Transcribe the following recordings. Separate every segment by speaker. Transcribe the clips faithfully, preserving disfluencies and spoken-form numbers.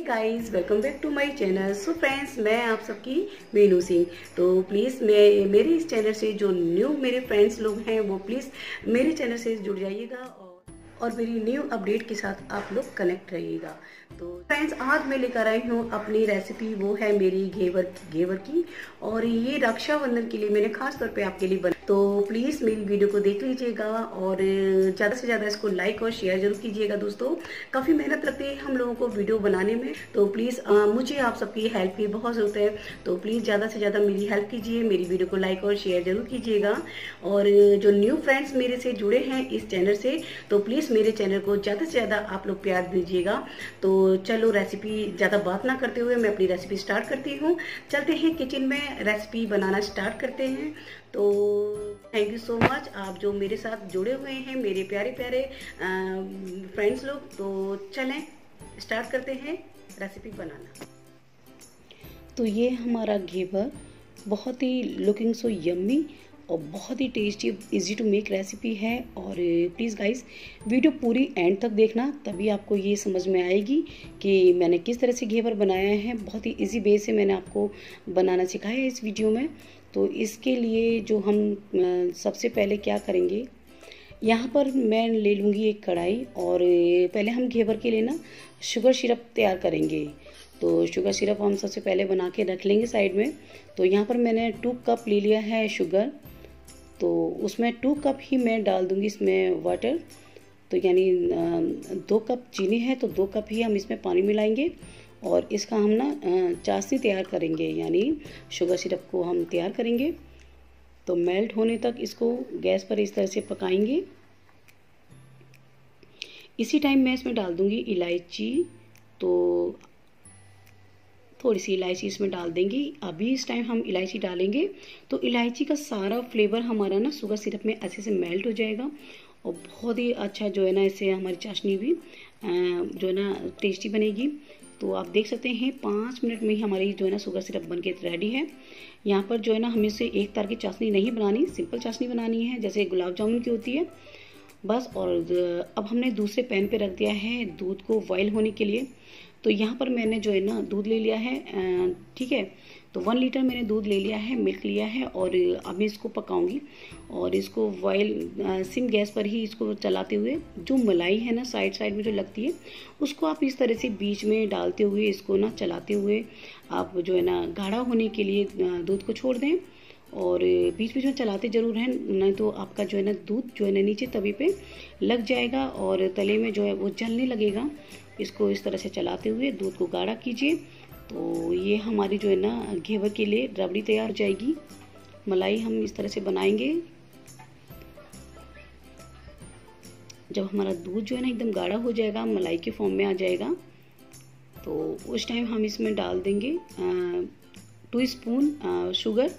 Speaker 1: Guys, welcome back to my channel. So friends, मैं आप सबकी मीनू सिंह। तो प्लीज़ मैं मेरे इस चैनल से जो न्यू मेरे फ्रेंड्स लोग हैं वो प्लीज़ मेरे चैनल से जुड़ जाइएगा और और मेरी न्यू अपडेट के साथ आप लोग कनेक्ट रहिएगा। तो फ्रेंड्स, आज मैं लेकर आई हूँ अपनी रेसिपी, वो है मेरी घेवर घेवर की। और ये रक्षाबंधन के लिए मैंने खास तौर पे आपके लिए बना। तो प्लीज़ मेरी वीडियो को देख लीजिएगा और ज़्यादा से ज़्यादा इसको लाइक और शेयर जरूर कीजिएगा। दोस्तों, काफ़ी मेहनत लगती है हम लोगों को वीडियो बनाने में, तो प्लीज़ मुझे आप सबकी हेल्प की बहुत ज़रूरत है। तो प्लीज़ ज़्यादा से ज़्यादा मेरी हेल्प कीजिए, मेरी वीडियो को लाइक और शेयर जरूर कीजिएगा। और जो न्यू फ्रेंड्स मेरे से जुड़े हैं इस चैनल से, तो प्लीज़ मेरे चैनल को ज़्यादा से ज़्यादा आप लोग प्यार दीजिएगा। तो चलो, रेसिपी ज़्यादा बात ना करते हुए मैं अपनी रेसिपी स्टार्ट करती हूँ। चलते हैं किचन में, रेसिपी बनाना स्टार्ट करते हैं। तो थैंक यू सो मच, आप जो मेरे साथ जुड़े हुए हैं, मेरे प्यारे प्यारे फ्रेंड्स लोग। तो चलें स्टार्ट करते हैं रेसिपी बनाना। तो ये हमारा घेवर बहुत ही लुकिंग सो यम्मी और बहुत ही tasty, easy to make recipe है। और प्लीज़ गाइस, वीडियो पूरी एंड तक देखना, तभी आपको ये समझ में आएगी कि मैंने किस तरह से घेवर बनाया है। बहुत ही इजी वे से मैंने आपको बनाना सिखाया है इस वीडियो में। तो इसके लिए जो हम सबसे पहले क्या करेंगे, यहाँ पर मैं ले लूँगी एक कढ़ाई और पहले हम घेवर के लिए ना शुगर सिरप तैयार करेंगे। तो शुगर सिरप हम सबसे पहले बना के रख लेंगे साइड में। तो यहाँ पर मैंने टू कप ले लिया है शुगर, तो उसमें टू कप ही मैं डाल दूँगी इसमें वाटर। तो यानी दो कप चीनी है तो दो कप ही हम इसमें पानी मिलाएंगे और इसका हम ना चाशनी तैयार करेंगे, यानी शुगर सिरप को हम तैयार करेंगे। तो मेल्ट होने तक इसको गैस पर इस तरह से पकाएंगे। इसी टाइम मैं इसमें डाल दूँगी इलायची, तो थोड़ी सी इलायची इसमें डाल देंगे। अभी इस टाइम हम इलायची डालेंगे तो इलायची का सारा फ्लेवर हमारा ना शुगर सिरप में अच्छे से मेल्ट हो जाएगा और बहुत ही अच्छा जो है ना, इससे हमारी चाशनी भी जो है ना टेस्टी बनेगी। तो आप देख सकते हैं पाँच मिनट में ही हमारी जो है ना शुगर सिरप बन के रेडी है। यहाँ पर जो है ना हमें इसे एक तार की चाशनी नहीं बनानी, सिंपल चाशनी बनानी है जैसे गुलाब जामुन की होती है बस। और अब हमने दूसरे पैन पे रख दिया है दूध को बॉयल होने के लिए। तो यहाँ पर मैंने जो है ना दूध ले लिया है, ठीक है। तो वन लीटर मैंने दूध ले लिया है, मिल्क लिया है और अब मैं इसको पकाऊंगी। और इसको बॉयल सिम गैस पर ही इसको चलाते हुए, जो मलाई है ना साइड साइड में जो लगती है, उसको आप इस तरह से बीच में डालते हुए इसको ना चलाते हुए आप जो है ना गाढ़ा होने के लिए दूध को छोड़ दें। और बीच बीच में चलाते ज़रूर हैं, नहीं तो आपका जो है ना दूध जो है ना नीचे तवे पे लग जाएगा और तले में जो है वो जलने लगेगा। इसको इस तरह से चलाते हुए दूध को गाढ़ा कीजिए। तो ये हमारी जो है ना घेवर के लिए रबड़ी तैयार हो जाएगी। मलाई हम इस तरह से बनाएंगे। जब हमारा दूध जो है ना एकदम गाढ़ा हो जाएगा, मलाई के फॉर्म में आ जाएगा, तो उस टाइम हम इसमें डाल देंगे टू स्पून शुगर।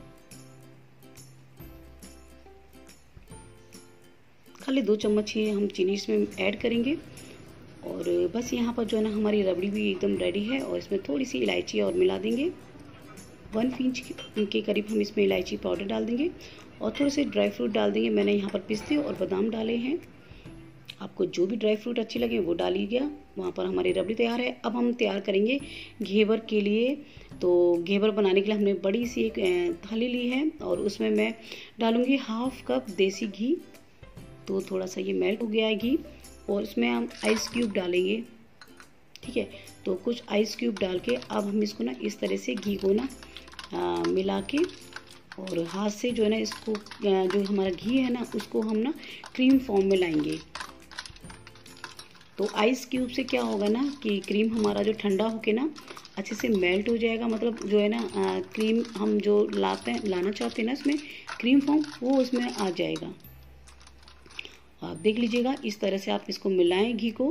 Speaker 1: खाली दो चम्मच ही हम चीनी इसमें ऐड करेंगे। और बस यहाँ पर जो है ना हमारी रबड़ी भी एकदम रेडी है। और इसमें थोड़ी सी इलायची और मिला देंगे, वन पिंच के करीब हम इसमें इलायची पाउडर डाल देंगे और थोड़े से ड्राई फ्रूट डाल देंगे। मैंने यहाँ पर पिस्ते और बादाम डाले हैं, आपको जो भी ड्राई फ्रूट अच्छे लगे वो डालिएगा। वहाँ पर हमारी रबड़ी तैयार है। अब हम तैयार करेंगे घेवर के लिए। तो घेवर बनाने के लिए हमने बड़ी सी एक थाली ली है और उसमें मैं डालूँगी हाफ कप देसी घी। तो थोड़ा सा ये मेल्ट हो गया है घी और इसमें हम आइस क्यूब डालेंगे, ठीक है। तो कुछ आइस क्यूब डाल के अब हम इसको ना इस तरह से घी को ना आ, मिला के और हाथ से जो है ना इसको, जो हमारा घी है ना उसको हम ना क्रीम फॉर्म में लाएंगे। तो आइस क्यूब से क्या होगा ना कि क्रीम हमारा जो ठंडा होके ना अच्छे से मेल्ट हो जाएगा। मतलब जो है ना आ, क्रीम हम जो लाते हैं लाना चाहते हैं ना इसमें क्रीम फॉर्म, वो उसमें आ जाएगा। आप देख लीजिएगा, इस तरह से आप इसको मिलाएं घी को।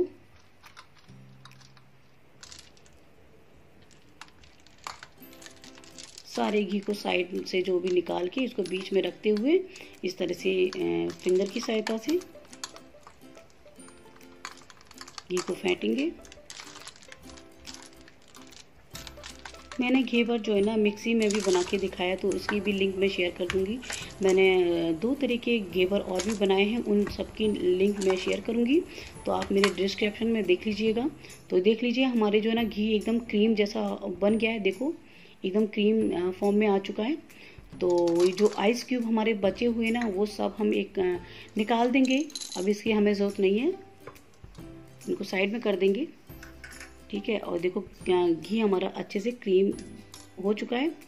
Speaker 1: सारे घी को साइड से जो भी निकाल के इसको बीच में रखते हुए इस तरह से फिंगर की सहायता से घी को फेंटेंगे। मैंने घेवर जो है ना मिक्सी में भी बना के दिखाया, तो उसकी भी लिंक मैं शेयर कर दूंगी। मैंने दो तरह के घेवर और भी बनाए हैं, उन सब की लिंक मैं शेयर करूंगी, तो आप मेरे डिस्क्रिप्शन में देख लीजिएगा। तो देख लीजिए हमारे जो है ना घी एकदम क्रीम जैसा बन गया है, देखो एकदम क्रीम फॉर्म में आ चुका है। तो ये जो आइस क्यूब हमारे बचे हुए ना वो सब हम एक निकाल देंगे, अब इसकी हमें ज़रूरत नहीं है, इनको साइड में कर देंगे, ठीक है। और देखो घी हमारा अच्छे से क्रीम हो चुका है।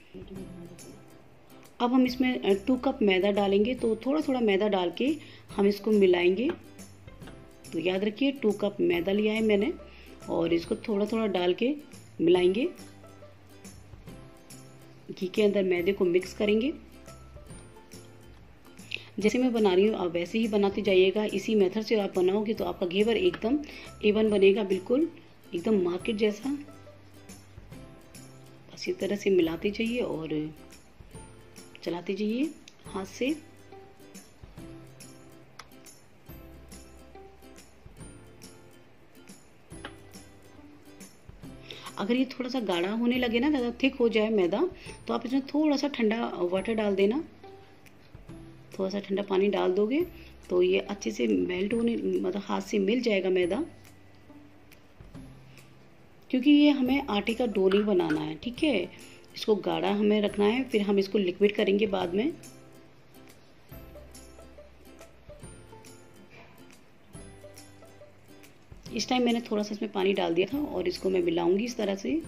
Speaker 1: अब हम इसमें टू कप मैदा डालेंगे, तो थोड़ा थोड़ा मैदा डाल के हम इसको मिलाएंगे। तो याद रखिए टू कप मैदा लिया है मैंने, और इसको थोड़ा थोड़ा डाल के मिलाएंगे, घी के अंदर मैदे को मिक्स करेंगे। जैसे मैं बना रही हूँ आप वैसे ही बनाते जाइएगा, इसी मेथड से आप बनाओगे तो आपका घेवर एकदम एवन बनेगा, बिल्कुल एकदम मार्केट जैसा। बस इस तरह से मिलाते जाइए और चलाते जाइए हाथ से। अगर ये थोड़ा सा गाढ़ा होने लगे ना, ज़्यादा थिक हो जाए मैदा, तो आप इसमें थोड़ा सा ठंडा वाटर डाल देना, थोड़ा सा ठंडा पानी डाल दोगे तो ये अच्छे से मेल्ट होने, मतलब हाथ से मिल जाएगा मैदा, क्योंकि ये हमें आटे का डो नहीं बनाना है, ठीक है। इसको गाढ़ा हमें रखना है, फिर हम इसको लिक्विड करेंगे बाद में। इस टाइम मैंने थोड़ा सा इसमें पानी डाल दिया था और इसको मैं मिलाऊंगी इस तरह से।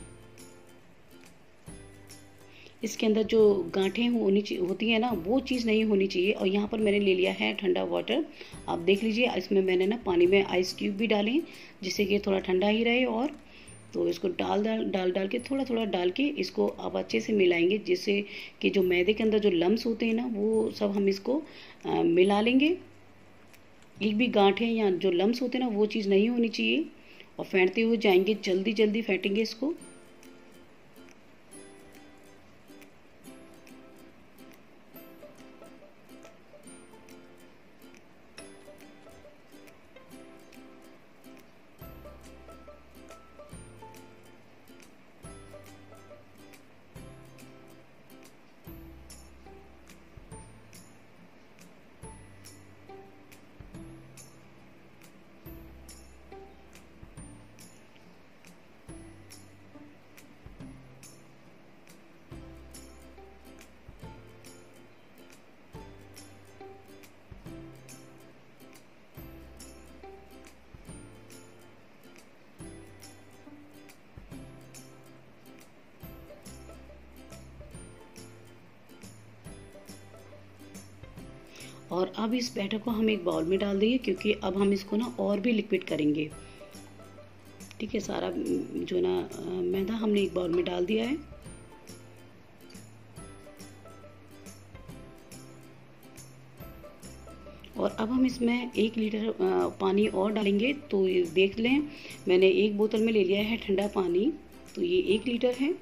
Speaker 1: इसके अंदर जो गांठें होनी होती है ना वो चीज़ नहीं होनी चाहिए। और यहाँ पर मैंने ले लिया है ठंडा वाटर, आप देख लीजिए इसमें मैंने ना पानी में आइस क्यूब भी डाले जिससे कि थोड़ा ठंडा ही रहे। और तो इसको डाल डाल डाल डाल के थोड़ा थोड़ा डाल के इसको अब अच्छे से मिलाएंगे, जिससे कि जो मैदे के अंदर जो लम्स होते हैं ना वो सब हम इसको आ, मिला लेंगे। एक भी गांठें या जो लम्स होते हैं ना वो चीज़ नहीं होनी चाहिए। और फेंटते हुए जाएंगे, जल्दी जल्दी फेंटेंगे इसको। और अब इस बैटर को हम एक बाउल में डाल देंगे, क्योंकि अब हम इसको ना और भी लिक्विड करेंगे, ठीक है। सारा जो ना मैदा हमने एक बाउल में डाल दिया है। और अब हम इसमें एक लीटर पानी और डालेंगे। तो देख लें मैंने एक बोतल में ले लिया है ठंडा पानी, तो ये एक लीटर है।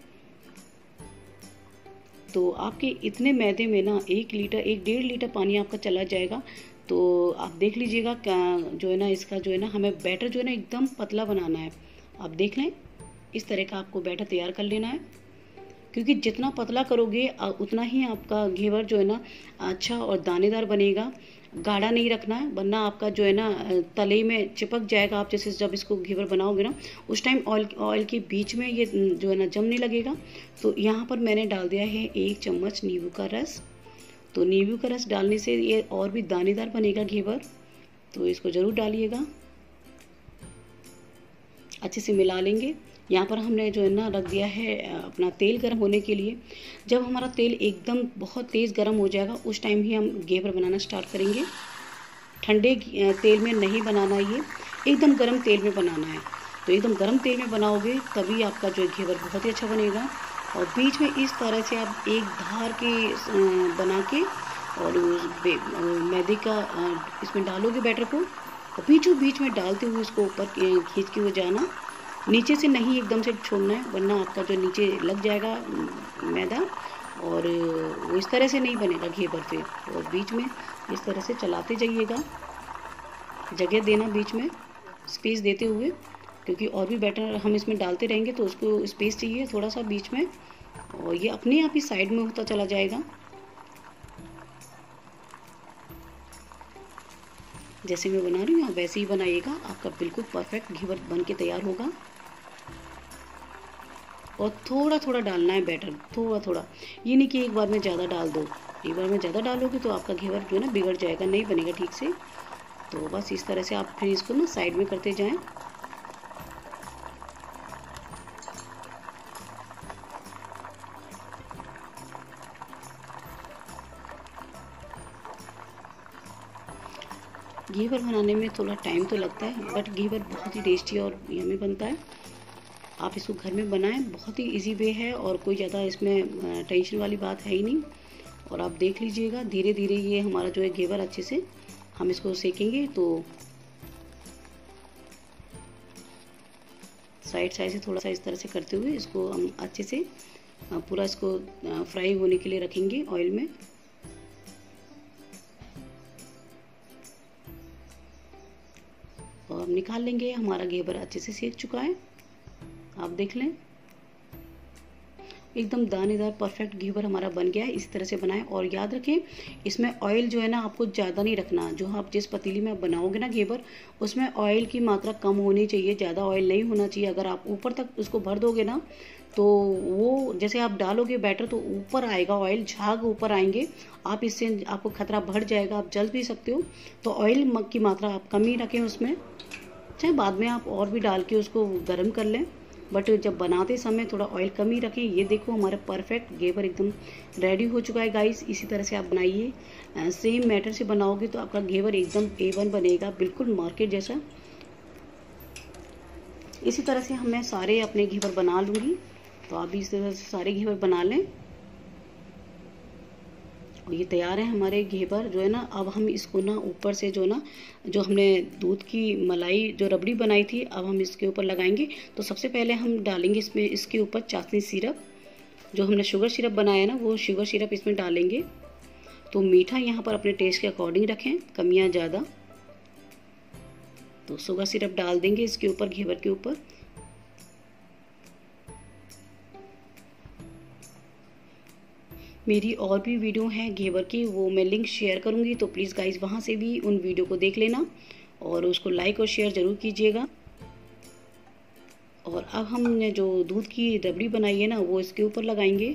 Speaker 1: तो आपके इतने मैदे में ना एक लीटर एक डेढ़ लीटर पानी आपका चला जाएगा। तो आप देख लीजिएगा क्या जो है ना इसका जो है ना हमें बैटर जो है ना एकदम पतला बनाना है। आप देख लें इस तरह का आपको बैटर तैयार कर लेना है, क्योंकि जितना पतला करोगे उतना ही आपका घेवर जो है ना अच्छा और दानेदार बनेगा। गाढ़ा नहीं रखना है, वरना आपका जो है ना तले में चिपक जाएगा। आप जैसे जब इसको घेवर बनाओगे ना उस टाइम ऑयल ऑयल के बीच में ये जो है ना जमने लगेगा। तो यहाँ पर मैंने डाल दिया है एक चम्मच नींबू का रस। तो नींबू का रस डालने से ये और भी दानेदार बनेगा घेवर, तो इसको ज़रूर डालिएगा। अच्छे से मिला लेंगे। यहाँ पर हमने जो है ना रख दिया है अपना तेल गर्म होने के लिए। जब हमारा तेल एकदम बहुत तेज़ गर्म हो जाएगा उस टाइम ही हम घेवर बनाना स्टार्ट करेंगे। ठंडे तेल में नहीं बनाना, ये एकदम गर्म तेल में बनाना है। तो एकदम गर्म तेल में बनाओगे तभी आपका जो घेवर बहुत ही अच्छा बनेगा। और बीच में इस तरह से आप एक धार के बना के और मैदे का इसमें डालोगे बैटर को, और बीचों बीच में डालते हुए इसको ऊपर खींचते हुए जाना, नीचे से नहीं एकदम से छोड़ना है, वरना आपका जो नीचे लग जाएगा मैदा और वो इस तरह से नहीं बनेगा घेवर फिर। और बीच में इस तरह से चलाते जाइएगा, जगह देना बीच में स्पेस देते हुए, क्योंकि और भी बैटर हम इसमें डालते रहेंगे तो उसको स्पेस चाहिए थोड़ा सा बीच में, और ये अपने आप ही साइड में होता चला जाएगा। जैसे मैं बना रही हूँ आप वैसे ही बनाइएगा, आपका बिल्कुल परफेक्ट घेवर बन के तैयार होगा। और थोड़ा थोड़ा डालना है बैटर, थोड़ा थोड़ा, ये नहीं कि एक बार में ज़्यादा डाल दो। एक बार में ज़्यादा डालोगे तो आपका घेवर जो है ना बिगड़ जाएगा, नहीं बनेगा ठीक से। तो बस इस तरह से आप फिर इसको ना साइड में करते जाएं। घेवर बनाने में थोड़ा टाइम तो लगता है, बट घेवर बहुत ही टेस्टी और यम्मी बनता है। आप इसको घर में बनाएं, बहुत ही इजी वे है और कोई ज़्यादा इसमें टेंशन वाली बात है ही नहीं। और आप देख लीजिएगा धीरे धीरे ये हमारा जो है घेवर अच्छे से हम इसको सेकेंगे। तो साइड साइड से थोड़ा सा इस तरह से करते हुए इसको हम अच्छे से पूरा इसको फ्राई होने के लिए रखेंगे ऑयल में। और निकाल लेंगे, हमारा घेवर अच्छे से सेक चुका है, आप देख लें एकदम दानेदार परफेक्ट घेवर हमारा बन गया है। इस तरह से बनाएं और याद रखें इसमें ऑयल जो है ना आपको ज़्यादा नहीं रखना। जो आप जिस पतीली में बनाओगे ना घेवर, उसमें ऑयल की मात्रा कम होनी चाहिए, ज़्यादा ऑयल नहीं होना चाहिए। अगर आप ऊपर तक उसको भर दोगे ना तो वो जैसे आप डालोगे बैटर तो ऊपर आएगा ऑयल, झाग ऊपर आएंगे, आप इससे आपको खतरा बढ़ जाएगा, आप जल भी सकते हो। तो ऑयल की मात्रा आप कम ही रखें उसमें, चाहे बाद में आप और भी डाल के उसको गर्म कर लें, बट जब बनाते समय थोड़ा ऑयल कम ही रखें। ये देखो हमारा परफेक्ट घेवर एकदम रेडी हो चुका है गाइस। इसी तरह से आप बनाइए, सेम मैटर से बनाओगे तो आपका घेवर एकदम ए वन बनेगा, बिल्कुल मार्केट जैसा। इसी तरह से हम मैं सारे अपने घेवर बना लूँगी, तो आप भी इस तरह से सारे घेवर बना लें। और ये तैयार है हमारे घेवर जो है ना। अब हम इसको ना ऊपर से जो ना जो हमने दूध की मलाई जो रबड़ी बनाई थी, अब हम इसके ऊपर लगाएंगे। तो सबसे पहले हम डालेंगे इसमें इसके ऊपर चाशनी सिरप, जो हमने शुगर सिरप बनाया ना वो शुगर सिरप इसमें डालेंगे। तो मीठा यहाँ पर अपने टेस्ट के अकॉर्डिंग रखें, कम या ज़्यादा। तो शुगर सिरप डाल देंगे इसके ऊपर, घेवर के ऊपर। मेरी और भी वीडियो हैं घेवर की, वो मैं लिंक शेयर करूंगी, तो प्लीज़ गाइस वहाँ से भी उन वीडियो को देख लेना और उसको लाइक और शेयर ज़रूर कीजिएगा। और अब हमने जो दूध की रबड़ी बनाई है ना वो इसके ऊपर लगाएंगे।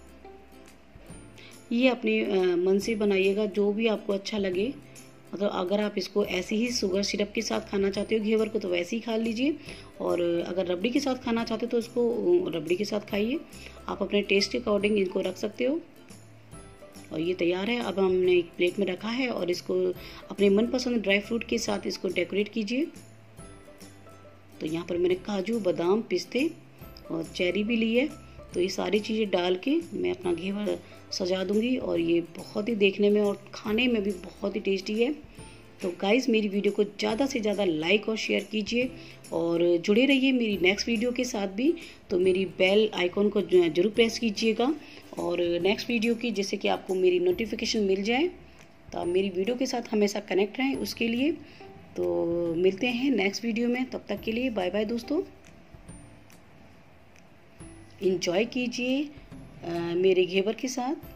Speaker 1: ये अपने मन से बनाइएगा, जो भी आपको अच्छा लगे। मतलब अगर आप इसको ऐसे ही शुगर सिरप के साथ खाना चाहते हो घेवर को तो वैसे ही खा लीजिए, और अगर रबड़ी के साथ खाना चाहते हो तो इसको रबड़ी के साथ खाइए। आप अपने टेस्ट के अकॉर्डिंग इनको रख सकते हो। और ये तैयार है, अब हमने एक प्लेट में रखा है और इसको अपने मनपसंद ड्राई फ्रूट के साथ इसको डेकोरेट कीजिए। तो यहाँ पर मैंने काजू, बादाम, पिस्ते और चेरी भी ली है। तो ये सारी चीज़ें डाल के मैं अपना घेवर सजा दूंगी, और ये बहुत ही देखने में और खाने में भी बहुत ही टेस्टी है। तो गाइज़ मेरी वीडियो को ज़्यादा से ज़्यादा लाइक और शेयर कीजिए और जुड़े रहिए मेरी नेक्स्ट वीडियो के साथ भी। तो मेरी बेल आइकॉन को जरूर प्रेस कीजिएगा और नेक्स्ट वीडियो की, जैसे कि आपको मेरी नोटिफिकेशन मिल जाए। तो आप मेरी वीडियो के साथ हमेशा कनेक्ट रहें उसके लिए। तो मिलते हैं नेक्स्ट वीडियो में, तब तक के लिए बाय बाय दोस्तों। इंजॉय कीजिए मेरे घेवर के साथ।